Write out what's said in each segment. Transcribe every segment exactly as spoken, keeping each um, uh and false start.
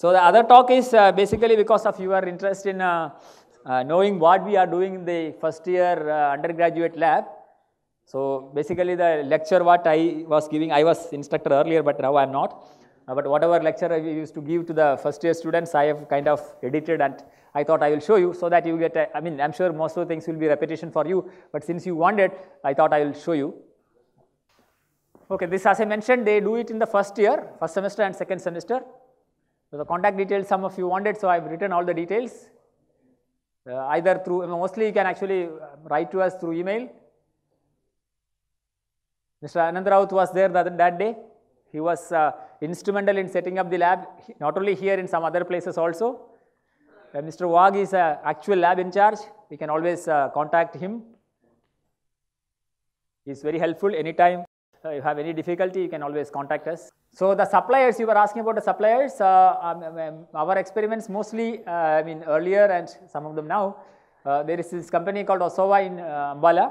So the other talk is uh, basically because of your interest in uh, uh, knowing what we are doing in the first year uh, undergraduate lab. So basically the lecture what I was giving, I was instructor earlier, but now I am not. Uh, but whatever lecture I used to give to the first year students, I have kind of edited, and I thought I will show you so that you get, a, I mean, I am sure most of the things will be repetition for you, but since you wanted, I thought I will show you. Okay, this as I mentioned, they do it in the first year, first semester and second semester. So the contact details some of you wanted, so I have written all the details. Uh, either through, mostly you can actually write to us through email. Mister Anand Raut was there that, that day. He was uh, instrumental in setting up the lab, not only here, in some other places also. Uh, Mister Wag is an actual lab in charge. We can always uh, contact him. He is very helpful anytime. Uh, if you have any difficulty, you can always contact us. So the suppliers, you were asking about the suppliers. Uh, um, um, our experiments mostly, uh, I mean earlier and some of them now, uh, there is this company called Osova in uh, Ambala.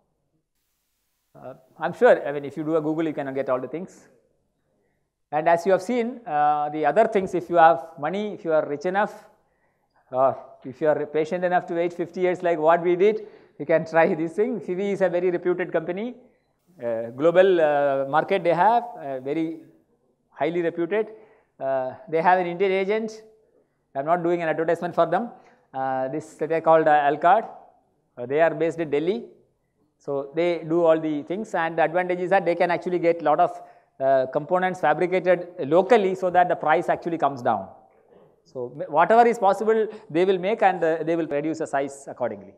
Uh, I am sure, I mean if you do a Google, you can get all the things. And as you have seen, uh, the other things, if you have money, if you are rich enough, or if you are patient enough to wait fifty years like what we did, you can try this thing. F I V is a very reputed company. Uh, global uh, market they have, uh, very highly reputed. Uh, they have an Indian agent. I am not doing an advertisement for them. Uh, this they are called uh, Alcard. Uh, they are based in Delhi. So they do all the things, and the advantage is that they can actually get lot of uh, components fabricated locally so that the price actually comes down. So whatever is possible they will make, and uh, they will reduce the size accordingly.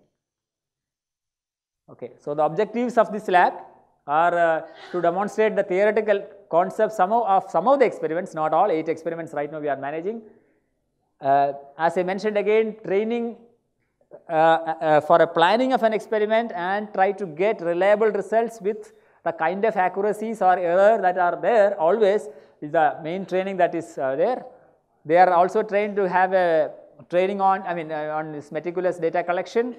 Okay, so the objectives of this lab are uh, to demonstrate the theoretical concepts some of, of some of the experiments, not all, eight experiments right now we are managing. Uh, as I mentioned again, training uh, uh, for a planning of an experiment and try to get reliable results with the kind of accuracies or error that are there always is the main training that is uh, there. They are also trained to have a training on, I mean uh, on this meticulous data collection,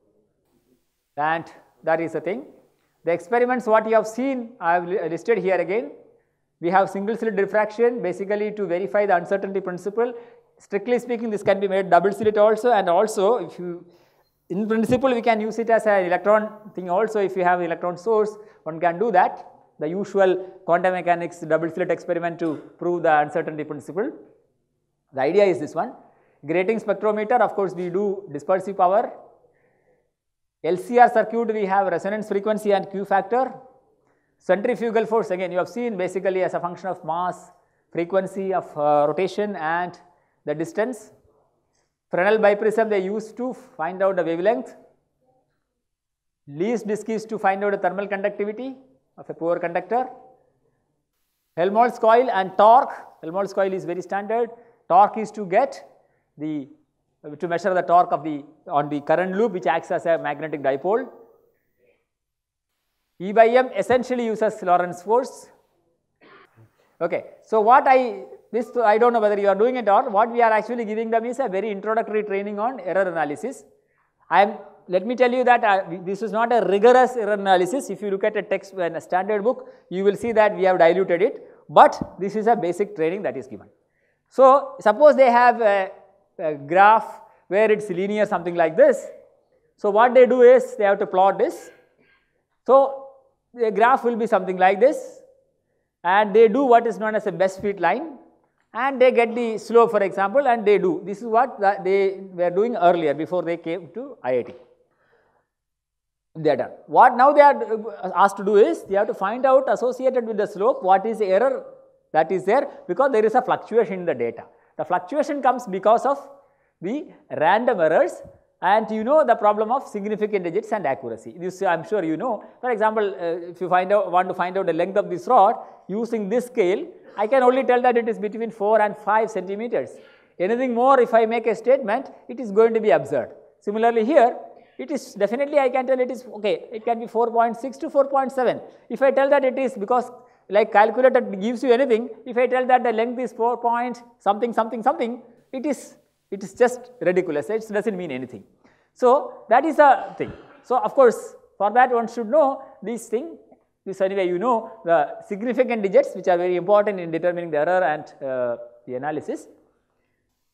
and that is the thing. The experiments what you have seen, I have listed here again. We have single slit diffraction basically to verify the uncertainty principle. Strictly speaking, this can be made double slit also, and also if you, in principle we can use it as an electron thing also. If you have electron source, one can do that. The usual quantum mechanics double slit experiment to prove the uncertainty principle. The idea is this one. Grating spectrometer, of course we do dispersive power. L C R circuit, we have resonance frequency and Q factor. Centrifugal force, again you have seen basically as a function of mass, frequency of uh, rotation and the distance. Fresnel biprism they use to find out the wavelength. Least disk is to find out the thermal conductivity of a poor conductor. Helmholtz coil and torque. Helmholtz coil is very standard. Torque is to get the to measure the torque of the on the current loop which acts as a magnetic dipole. E by M essentially uses Lorentz force. Okay, so what I this I don't know whether you are doing it or what we are actually giving them is a very introductory training on error analysis. I am let me tell you that uh, this is not a rigorous error analysis. If you look at a text in a standard book, you will see that we have diluted it, but this is a basic training that is given. So suppose they have a, a graph where it's linear, something like this. So what they do is they have to plot this. So the graph will be something like this, and they do what is known as a best fit line, and they get the slope for example, and they do. This is what they were doing earlier before they came to I I T. They are done. What now they are asked to do is they have to find out associated with the slope what is the error that is there, because there is a fluctuation in the data. The fluctuation comes because of the random errors, and you know the problem of significant digits and accuracy. This I am sure you know. For example, uh, if you find out want to find out the length of this rod using this scale, I can only tell that it is between four and five centimeters. Anything more, if I make a statement, it is going to be absurd. Similarly here, it is definitely I can tell it is okay, it can be four point six to four point seven. If I tell that it is, because like calculator gives you anything, if I tell that the length is four point something something something, it is it is just ridiculous. It doesn't mean anything. So that is a thing. So of course for that one should know this thing. This anyway you know the significant digits which are very important in determining the error and uh, the analysis.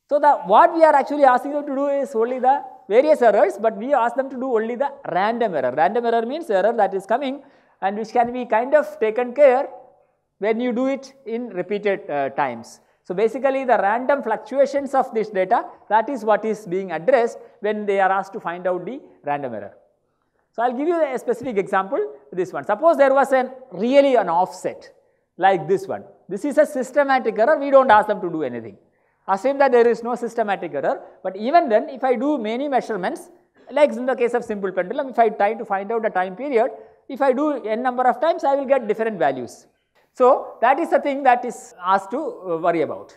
So, the what we are actually asking them to do is only the various errors, but we ask them to do only the random error. Random error means error that is coming and which can be kind of taken care when you do it in repeated uh, times. So, basically the random fluctuations of this data, that is what is being addressed when they are asked to find out the random error. So, I will give you a specific example, this one. Suppose there was an really an offset like this one. This is a systematic error, we do not ask them to do anything. Assume that there is no systematic error, but even then if I do many measurements, like in the case of simple pendulum, if I try to find out the time period, if I do n number of times, I will get different values. So, that is the thing that is asked to uh, worry about.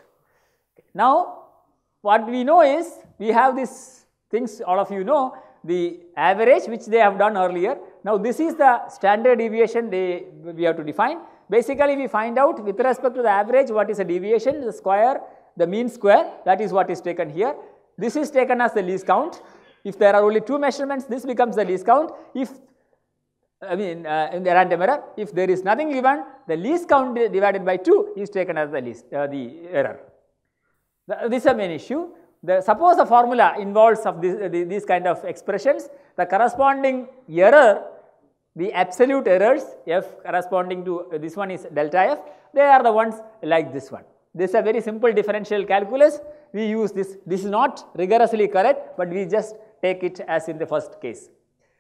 Now, what we know is, we have these things all of you know, the average which they have done earlier. Now, this is the standard deviation they, we have to define. Basically, we find out with respect to the average what is a deviation, the square, the mean square, that is what is taken here. This is taken as the least count. If there are only two measurements, this becomes the least count. If I mean uh, in the random error, if there is nothing given, the least count divided by two is taken as the least uh, the error. The, this is a main issue. The, suppose the formula involves of this, uh, the, these kind of expressions, the corresponding error, the absolute errors f corresponding to uh, this one is delta f, they are the ones like this one. This is a very simple differential calculus. We use this. This is not rigorously correct, but we just take it as in the first case.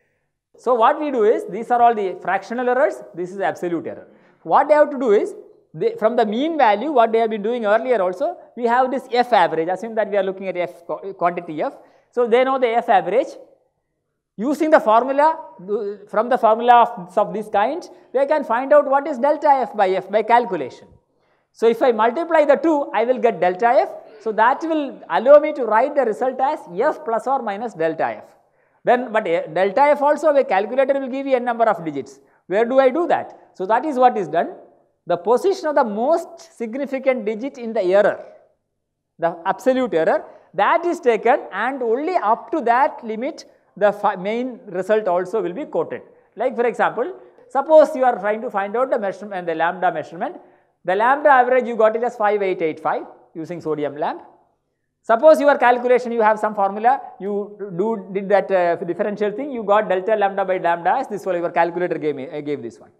So, what we do is, these are all the fractional errors, this is absolute error. What they have to do is, they, from the mean value, what they have been doing earlier also, we have this f average, assume that we are looking at f quantity f. So, they know the f average. Using the formula, from the formula of, of this kind, they can find out what is delta f by f by calculation. So, if I multiply the two, I will get delta f. So, that will allow me to write the result as f plus or minus delta f. Then, but delta f also, a calculator will give you a number of digits. Where do I do that? So, that is what is done. The position of the most significant digit in the error, the absolute error, that is taken, and only up to that limit the main result also will be quoted. Like for example, suppose you are trying to find out the measurement and the lambda measurement. The lambda average you got it as five eight eight five using sodium lamp. Suppose your calculation, you have some formula, you do did that uh, differential thing, you got delta lambda by lambda as this one, your calculator gave me, I gave this one.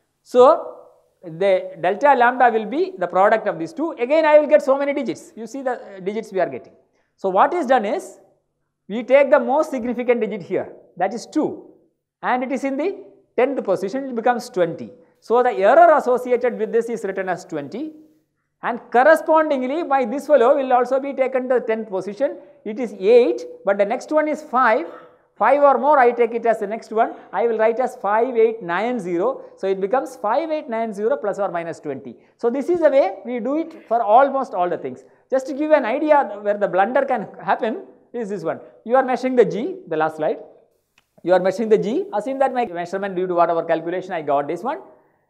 So, the delta lambda will be the product of these two. Again, I will get so many digits. You see the digits we are getting. So, what is done is, we take the most significant digit here, that is two, and it is in the tenth position, it becomes twenty. So, the error associated with this is written as twenty. And correspondingly, by this fellow will also be taken to the tenth position. It is eight, but the next one is five. five or more, I take it as the next one. I will write as five eight nine zero. So, it becomes five eight nine zero plus or minus twenty. So, this is the way we do it for almost all the things. Just to give you an idea where the blunder can happen is this one. You are measuring the G, the last slide. You are measuring the G. Assume that my measurement due to whatever calculation I got this one.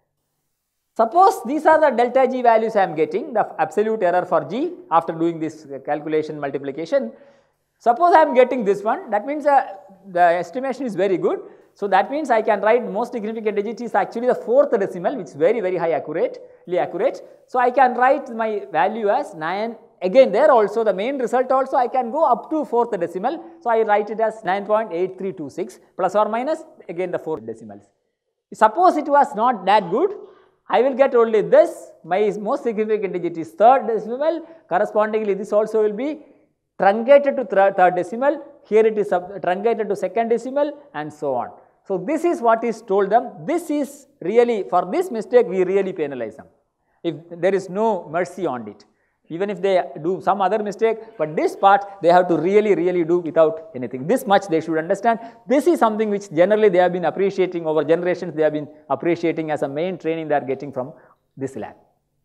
Suppose these are the delta G values I am getting, the absolute error for G after doing this calculation multiplication. Suppose I am getting this one, that means uh, the estimation is very good. So, that means I can write most significant digit is actually the fourth decimal, which is very very high accurately accurate. So, I can write my value as nine. Again there also the main result also I can go up to fourth decimal. So, I write it as nine point eight three two six plus or minus again the four decimals. Suppose it was not that good, I will get only this, my most significant digit is third decimal, correspondingly this also will be truncated to th third decimal, here it is truncated to second decimal and so on. So, this is what is told them. This is really, for this mistake we really penalize them, if there is no mercy on it. Even if they do some other mistake, but this part they have to really really do without anything. This much they should understand. This is something which generally they have been appreciating over generations, they have been appreciating as a main training they are getting from this lab.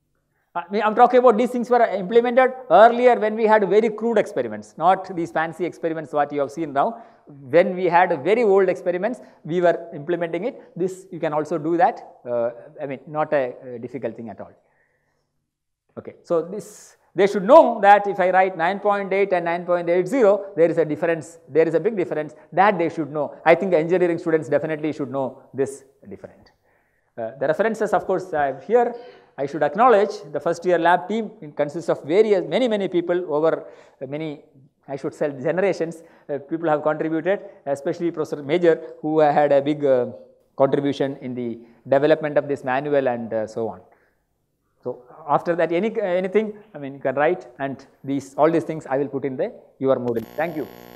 I am talking about these things were implemented earlier when we had very crude experiments, not these fancy experiments what you have seen now. When we had very old experiments, we were implementing it. This you can also do that, uh, I mean not a, a difficult thing at all. Okay. So, this they should know that if I write nine point eight and nine point eight zero, there is a difference, there is a big difference that they should know. I think the engineering students definitely should know this difference. Uh, the references of course I have here, I should acknowledge the first year lab team. It consists of various, many, many people over many, I should say, generations. Uh, people have contributed, especially Professor Major, who uh, had a big uh, contribution in the development of this manual and uh, so on. So after that, any anything, I mean, you can write, and these all these things I will put in the your Moodle. Thank you.